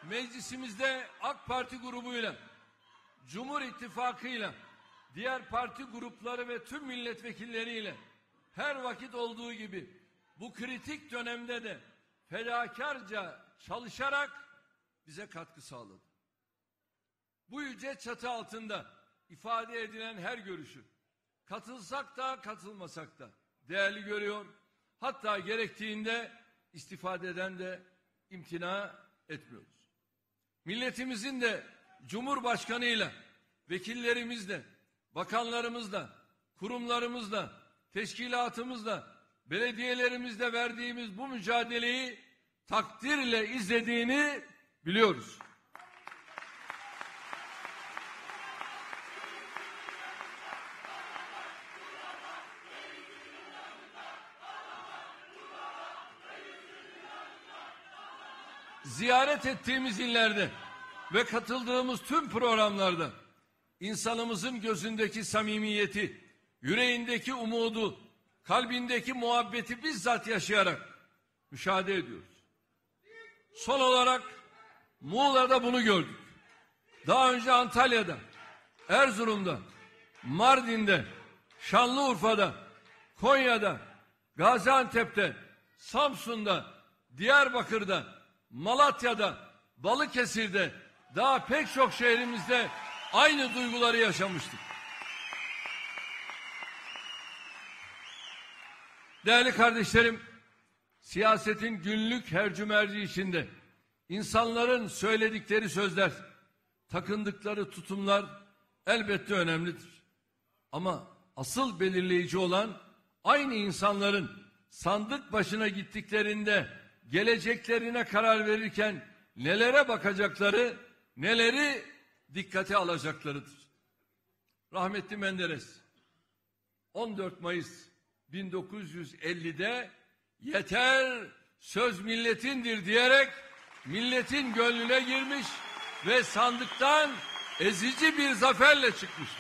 meclisimizde AK Parti grubuyla, Cumhur İttifakı'yla, diğer parti grupları ve tüm milletvekilleriyle her vakit olduğu gibi bu kritik dönemde de fedakarca çalışarak bize katkı sağladı. Bu yüce çatı altında ifade edilen her görüşü katılsak da katılmasak da değerli görüyor, hatta gerektiğinde istifadeden de imtina etmiyoruz. Milletimizin de Cumhurbaşkanıyla, vekillerimizle, bakanlarımızla, kurumlarımızla, teşkilatımızla, belediyelerimizle verdiğimiz bu mücadeleyi takdirle izlediğini biliyoruz. Ziyaret ettiğimiz illerde ve katıldığımız tüm programlarda insanımızın gözündeki samimiyeti, yüreğindeki umudu, kalbindeki muhabbeti bizzat yaşayarak müşahede ediyoruz. Son olarak Muğla'da bunu gördük. Daha önce Antalya'da, Erzurum'da, Mardin'de, Şanlıurfa'da, Konya'da, Gaziantep'te, Samsun'da, Diyarbakır'da, Malatya'da, Balıkesir'de, daha pek çok şehrimizde aynı duyguları yaşamıştık. Değerli kardeşlerim, siyasetin günlük hercümerci içinde insanların söyledikleri sözler, takındıkları tutumlar elbette önemlidir. Ama asıl belirleyici olan aynı insanların sandık başına gittiklerinde geleceklerine karar verirken nelere bakacakları, neleri dikkate alacaklarıdır. Rahmetli Menderes 14 Mayıs 1950'de yeter söz milletindir diyerek milletin gönlüne girmiş ve sandıktan ezici bir zaferle çıkmıştır.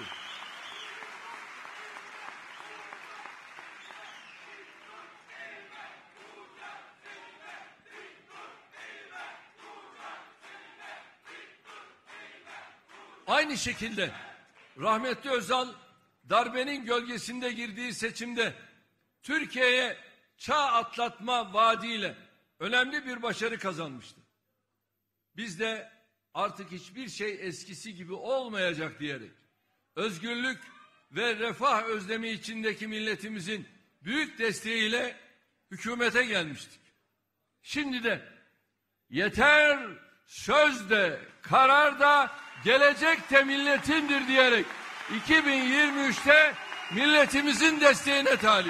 Aynı şekilde rahmetli Özal darbenin gölgesinde girdiği seçimde Türkiye'ye çağ atlatma vaadiyle önemli bir başarı kazanmıştı. Biz de artık hiçbir şey eskisi gibi olmayacak diyerek özgürlük ve refah özlemi içindeki milletimizin büyük desteğiyle hükümete gelmiştik. Şimdi de yeter söz de karar da gelecek de milletindir diyerek 2023'te milletimizin desteğine talibiz.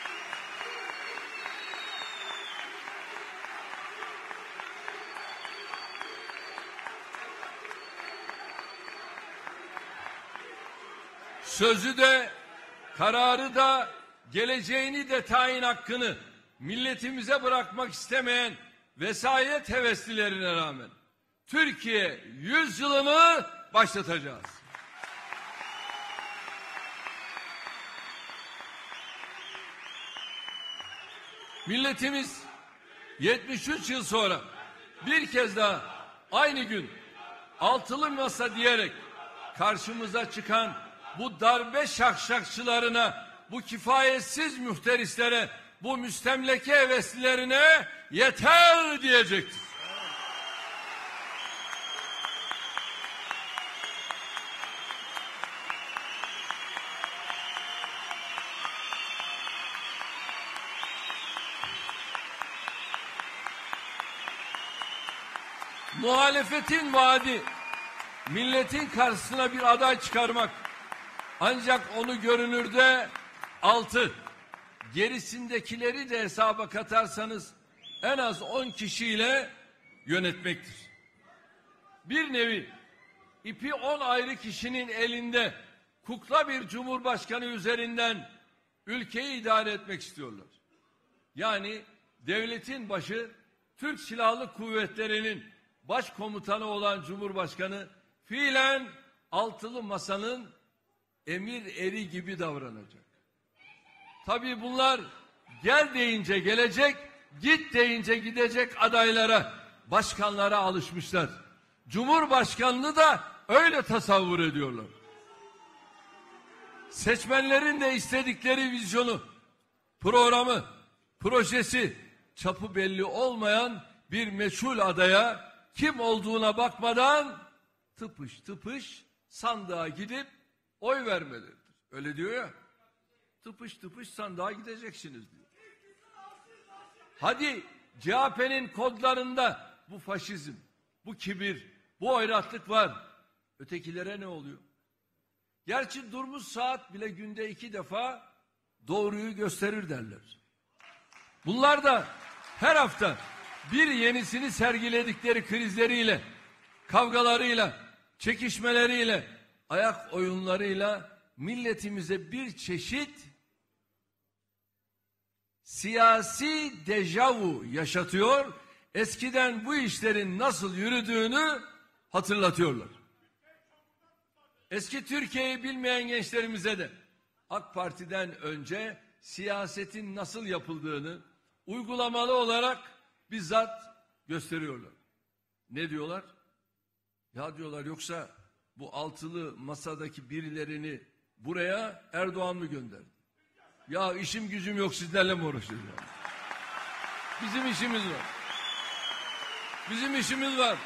Sözü de, kararı da, geleceğini de tayin hakkını milletimize bırakmak istemeyen vesayet heveslilerine rağmen Türkiye 100 yılını başlatacağız. Milletimiz 73 yıl sonra bir kez daha aynı gün altılı masa diyerek karşımıza çıkan bu darbe şakşakçılarına, bu kifayetsiz muhterislere, bu müstemleke heveslilerine yeter diyecektir. Muhalefetin vaadi milletin karşısına bir aday çıkarmak. Ancak onu görünürde 6, gerisindekileri de hesaba katarsanız en az 10 kişiyle yönetmektir. Bir nevi ipi 10 ayrı kişinin elinde kukla bir cumhurbaşkanı üzerinden ülkeyi idare etmek istiyorlar. Yani devletin başı Türk Silahlı Kuvvetleri'nin başkomutanı olan Cumhurbaşkanı fiilen altılı masanın emir eri gibi davranacak. Tabii bunlar gel deyince gelecek, git deyince gidecek adaylara başkanlara alışmışlar. Cumhurbaşkanlığı da öyle tasavvur ediyorlar. Seçmenlerin de istedikleri vizyonu, programı, projesi, çapı belli olmayan bir meçhul adaya kim olduğuna bakmadan tıpış tıpış sandığa gidip oy vermeleridir. Öyle diyor ya. Tıpış tıpış sandığa gideceksiniz diyor. Hadi CHP'nin kodlarında bu faşizm, bu kibir, bu oyratlık var. Ötekilere ne oluyor? Gerçi durmuş saat bile günde 2 defa doğruyu gösterir derler. Bunlar da her hafta bir yenisini sergiledikleri krizleriyle, kavgalarıyla, çekişmeleriyle, ayak oyunlarıyla milletimize bir çeşit siyasi dejavu yaşatıyor, eskiden bu işlerin nasıl yürüdüğünü hatırlatıyorlar. Eski Türkiye'yi bilmeyen gençlerimize de AK Parti'den önce siyasetin nasıl yapıldığını uygulamalı olarak bizzat gösteriyorlar. Ne diyorlar? Ya diyorlar, yoksa bu altılı masadaki birilerini buraya Erdoğan mı gönderdi? Ya işim gücüm yok, sizlerle mi uğraşıyoruz? Yani? Bizim işimiz var. Bizim işimiz var.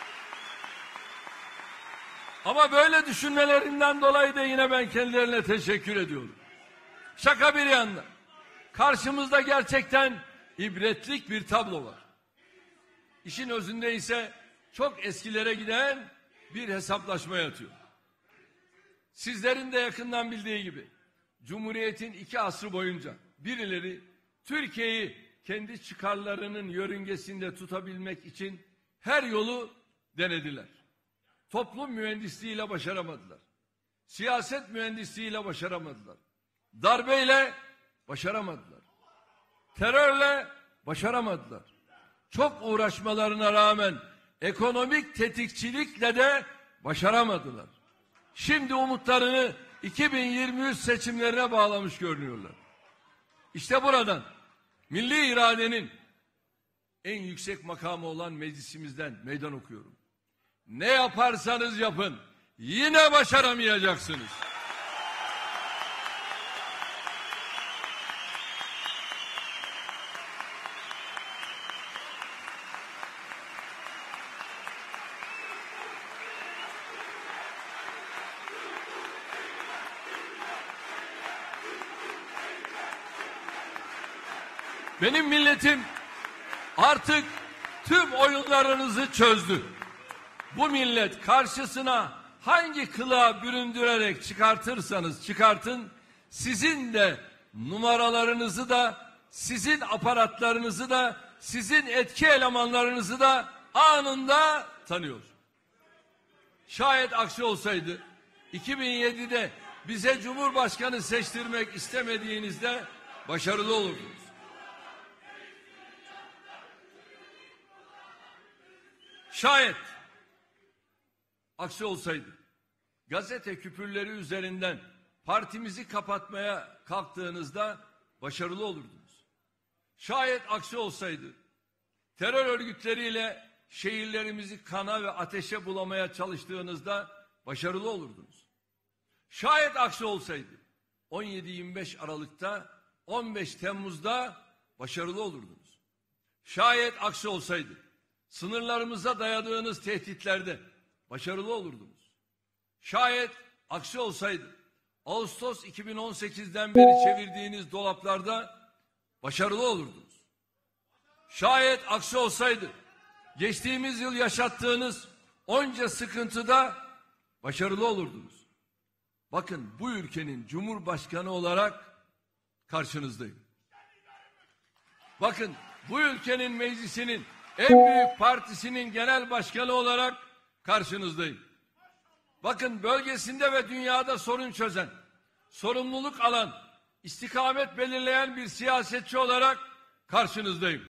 Ama böyle düşünmelerinden dolayı da yine ben kendilerine teşekkür ediyorum. Şaka bir yana, karşımızda gerçekten ibretlik bir tablo var. İşin özünde ise çok eskilere giden bir hesaplaşma yatıyor. Sizlerin de yakından bildiği gibi Cumhuriyet'in 2 asrı boyunca birileri Türkiye'yi kendi çıkarlarının yörüngesinde tutabilmek için her yolu denediler. Toplum mühendisliğiyle başaramadılar. Siyaset mühendisliğiyle başaramadılar. Darbeyle başaramadılar. Terörle başaramadılar. Çok uğraşmalarına rağmen ekonomik tetikçilikle de başaramadılar. Şimdi umutlarını 2023 seçimlerine bağlamış görünüyorlar. İşte buradan milli iradenin en yüksek makamı olan meclisimizden meydan okuyorum. Ne yaparsanız yapın, yine başaramayacaksınız. Benim milletim artık tüm oyunlarınızı çözdü. Bu millet karşısına hangi kılığa büründürerek çıkartırsanız çıkartın, sizin de numaralarınızı da, sizin aparatlarınızı da, sizin etki elemanlarınızı da anında tanıyor. Şayet aksi olsaydı 2007'de bize Cumhurbaşkanı seçtirmek istemediğinizde başarılı olurdunuz. Şayet aksi olsaydı gazete küpürleri üzerinden partimizi kapatmaya kalktığınızda başarılı olurdunuz. Şayet aksi olsaydı terör örgütleriyle şehirlerimizi kana ve ateşe bulamaya çalıştığınızda başarılı olurdunuz. Şayet aksi olsaydı 17-25 Aralık'ta, 15 Temmuz'da başarılı olurdunuz. Şayet aksi olsaydı sınırlarımıza dayadığınız tehditlerde başarılı olurdunuz. Şayet aksi olsaydı Ağustos 2018'den beri çevirdiğiniz dolaplarda başarılı olurdunuz. Şayet aksi olsaydı geçtiğimiz yıl yaşattığınız onca sıkıntıda başarılı olurdunuz. Bakın, bu ülkenin Cumhurbaşkanı olarak karşınızdayım. Bakın, bu ülkenin meclisinin en büyük partisinin genel başkanı olarak karşınızdayım. Bakın, bölgesinde ve dünyada sorun çözen, sorumluluk alan, istikamet belirleyen bir siyasetçi olarak karşınızdayım.